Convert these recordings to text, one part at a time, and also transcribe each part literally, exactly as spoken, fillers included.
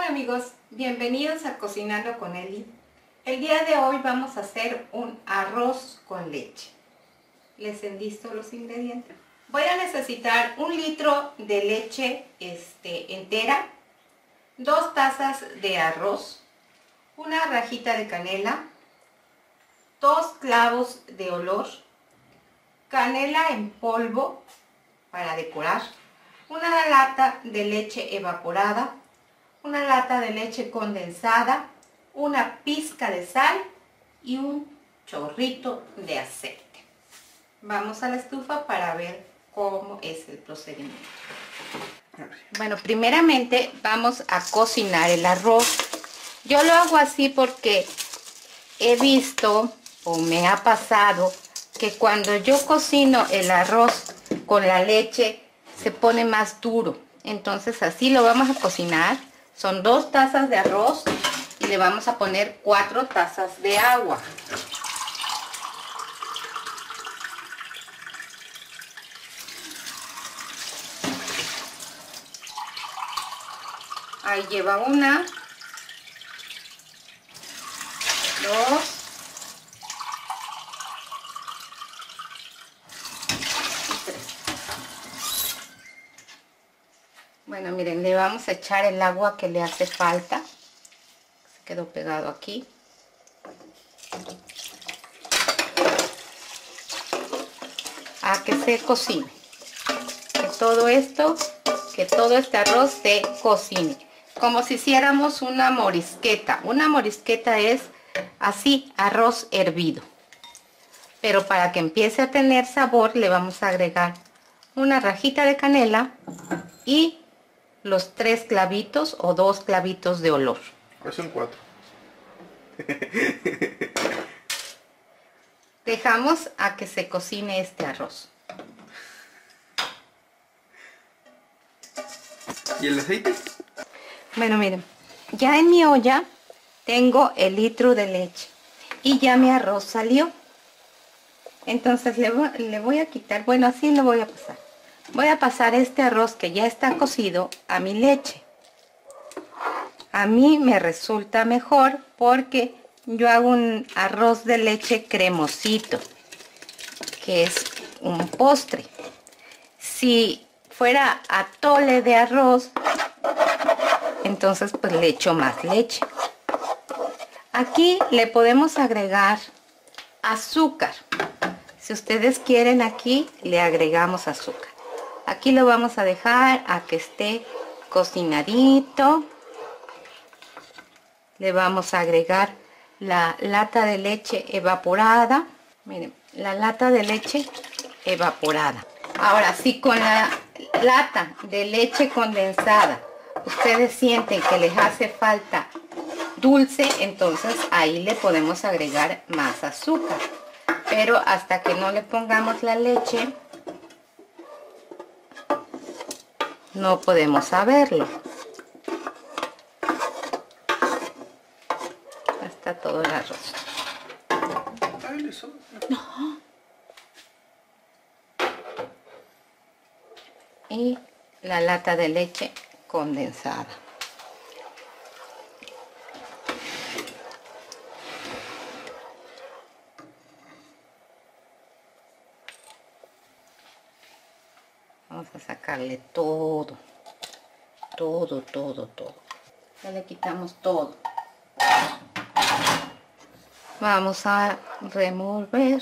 Hola amigos, bienvenidos a Cocinando con Eli. El día de hoy vamos a hacer un arroz con leche. Les enlisto los ingredientes. Voy a necesitar un litro de leche este, entera, dos tazas de arroz, una rajita de canela, dos clavos de olor, canela en polvo para decorar, una lata de leche evaporada, una lata de leche condensada, una pizca de sal y un chorrito de aceite. Vamos a la estufa para ver cómo es el procedimiento. Bueno, primeramente vamos a cocinar el arroz. Yo lo hago así porque he visto o me ha pasado que cuando yo cocino el arroz con la leche se pone más duro. Entonces así lo vamos a cocinar. Son dos tazas de arroz y le vamos a poner cuatro tazas de agua. Ahí lleva una, dos, y tres. Bueno, miren, le vamos a echar el agua que le hace falta. Se quedó pegado aquí. A que se cocine. Que todo esto, que todo este arroz se cocine. Como si hiciéramos una morisqueta. Una morisqueta es así, arroz hervido. Pero para que empiece a tener sabor le vamos a agregar una rajita de canela y los tres clavitos o dos clavitos de olor. Ahora son cuatro. Dejamos a que se cocine este arroz. ¿Y el aceite? Bueno, miren, ya en mi olla tengo el litro de leche y ya mi arroz salió. Entonces le voy, le voy a quitar, bueno, así lo voy a pasar. Voy a pasar este arroz que ya está cocido a mi leche. A mí me resulta mejor porque yo hago un arroz de leche cremosito, que es un postre. Si fuera atole de arroz, entonces pues le echo más leche. Aquí le podemos agregar azúcar. Si ustedes quieren, aquí le agregamos azúcar. Aquí lo vamos a dejar a que esté cocinadito. Le vamos a agregar la lata de leche evaporada. Miren, la lata de leche evaporada. Ahora, si con la lata de leche condensada ustedes sienten que les hace falta dulce, entonces ahí le podemos agregar más azúcar. Pero hasta que no le pongamos la leche, no podemos saberlo. Hasta todo el arroz. No. Y la lata de leche condensada. Vamos a sacarle todo, todo, todo, todo. Ya le quitamos todo. Vamos a remover.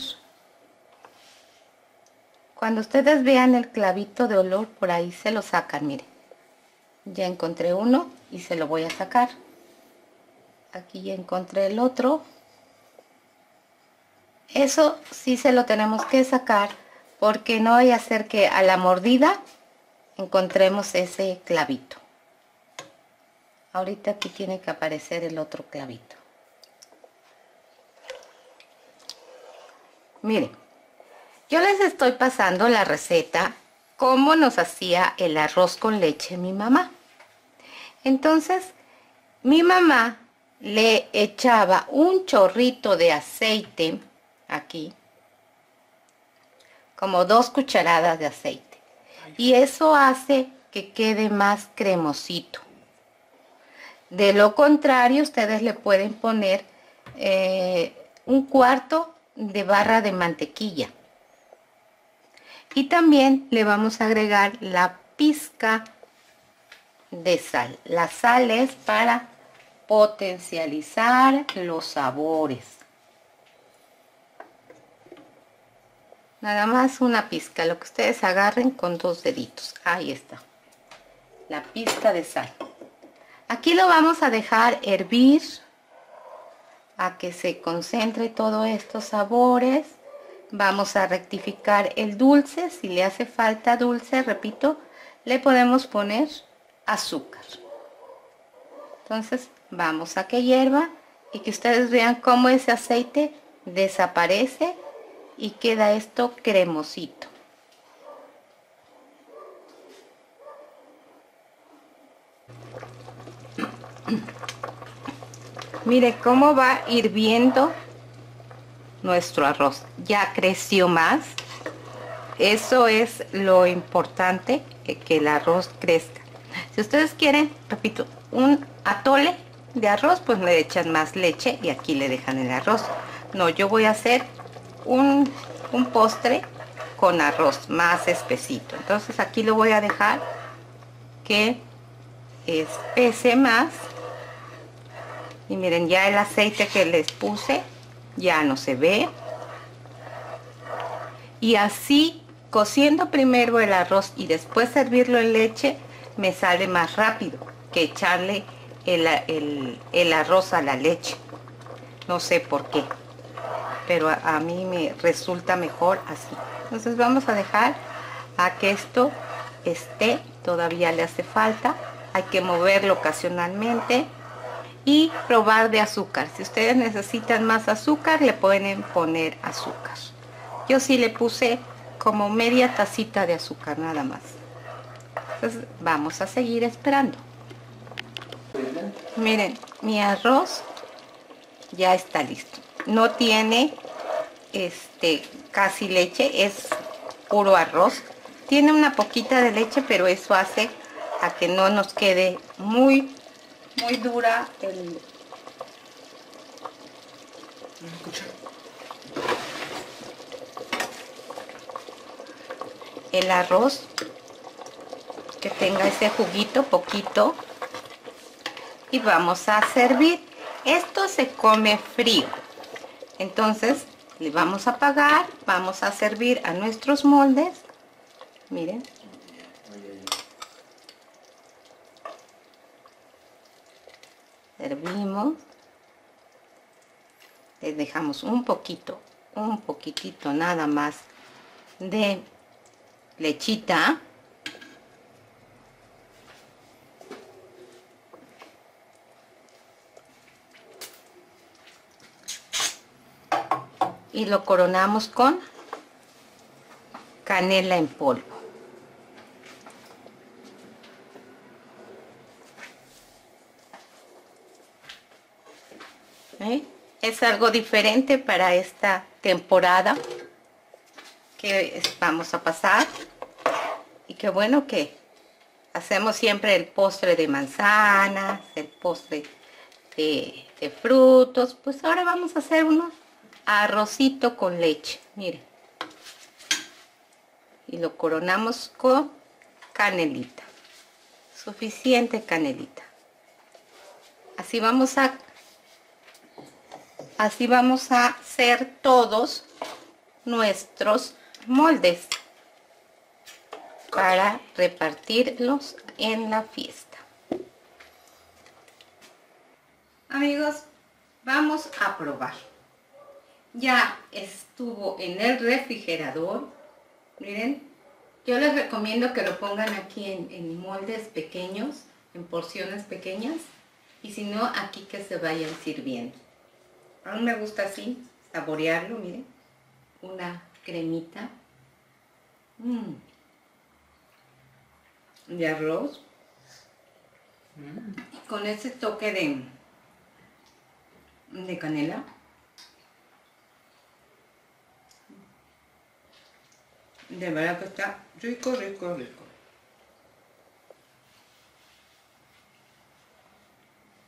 Cuando ustedes vean el clavito de olor, por ahí se lo sacan, miren. Ya encontré uno y se lo voy a sacar. Aquí ya encontré el otro. Eso sí se lo tenemos que sacar porque no vaya a ser que a la mordida encontremos ese clavito. Ahorita aquí tiene que aparecer el otro clavito. Miren, yo les estoy pasando la receta cómo nos hacía el arroz con leche mi mamá. Entonces, mi mamá le echaba un chorrito de aceite aquí, como dos cucharadas de aceite, y eso hace que quede más cremosito. De lo contrario, ustedes le pueden poner eh, un cuarto de barra de mantequilla. Y también le vamos a agregar la pizca de sal. La sal es para potencializar los sabores. Nada más una pizca, lo que ustedes agarren con dos deditos. Ahí está. La pizca de sal. Aquí lo vamos a dejar hervir a que se concentre todos estos sabores. Vamos a rectificar el dulce. Si le hace falta dulce, repito, le podemos poner azúcar. Entonces vamos a que hierva y que ustedes vean cómo ese aceite desaparece y queda esto cremosito. Mire cómo va hirviendo nuestro arroz. Ya creció más. Eso es lo importante, que el arroz crezca. Si ustedes quieren, repito, un atole de arroz, pues le echan más leche y aquí le dejan el arroz. No, yo voy a hacer un, un postre con arroz más espesito. Entonces aquí lo voy a dejar que espese más. Y miren, ya el aceite que les puse ya no se ve. Y así, cociendo primero el arroz y después servirlo en leche, me sale más rápido que echarle el, el, el arroz a la leche. No sé por qué, pero a, a mí me resulta mejor así. Entonces vamos a dejar a que esto esté, todavía le hace falta. Hay que moverlo ocasionalmente. Y probar de azúcar. Si ustedes necesitan más azúcar, le pueden poner azúcar. Yo sí le puse como media tacita de azúcar, nada más. Entonces vamos a seguir esperando. Miren, mi arroz ya está listo. No tiene este casi leche, es puro arroz. Tiene una poquita de leche, pero eso hace a que no nos quede muy muy dura el, el arroz, que tenga ese juguito poquito. Y vamos a servir. Esto se come frío, entonces le vamos a apagar, vamos a servir a nuestros moldes. Miren, servimos, les dejamos un poquito, un poquitito nada más de lechita. Y lo coronamos con canela en polvo. ¿Eh? Es algo diferente para esta temporada que vamos a pasar. Y qué bueno que hacemos siempre el postre de manzanas, el postre de, de frutos. Pues ahora vamos a hacer unos arrocito con leche, miren, y lo coronamos con canelita, suficiente canelita. Así vamos a así vamos a hacer todos nuestros moldes para repartirlos en la fiesta. Amigos, vamos a probar. Ya estuvo en el refrigerador. Miren, yo les recomiendo que lo pongan aquí en, en moldes pequeños, en porciones pequeñas, y si no, aquí que se vayan sirviendo. A mí me gusta así, saborearlo, miren, una cremita mm. de arroz, mm. y con ese toque de, de canela. De verdad que está rico, rico, rico.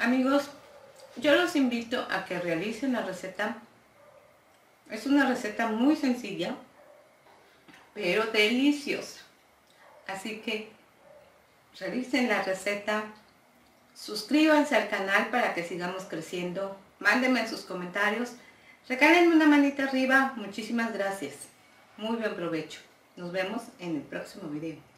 Amigos, yo los invito a que realicen la receta. Es una receta muy sencilla, pero deliciosa. Así que realicen la receta, suscríbanse al canal para que sigamos creciendo, mándenme en sus comentarios, regálenme una manita arriba, muchísimas gracias, muy buen provecho, nos vemos en el próximo video.